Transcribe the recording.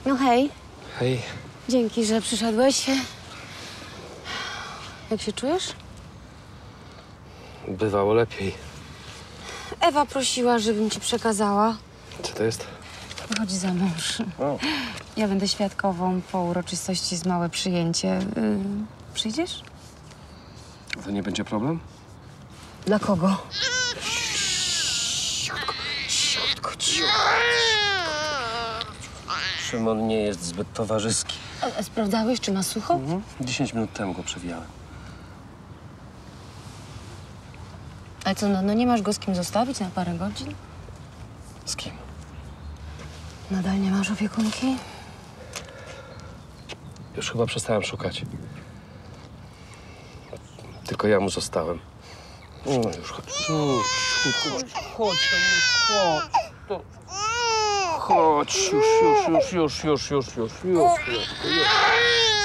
No hej. Hej. Dzięki, że przyszedłeś. Jak się czujesz? Bywało lepiej. Ewa prosiła, żebym ci przekazała. Co to jest? Wychodzi za mąż. O. Ja będę świadkową po uroczystości z małe przyjęcie. Przyjdziesz? To nie będzie problem? Dla kogo? Szymon nie jest zbyt towarzyski. A sprawdzałeś, czy ma sucho? 10 minut temu go przewijałem. Ale co, no nie masz go z kim zostawić na parę godzin? Z kim? Nadal nie masz opiekunki? Już chyba przestałem szukać. Tylko ja mu zostałem. No już chodź. Chodź. Chodź, już.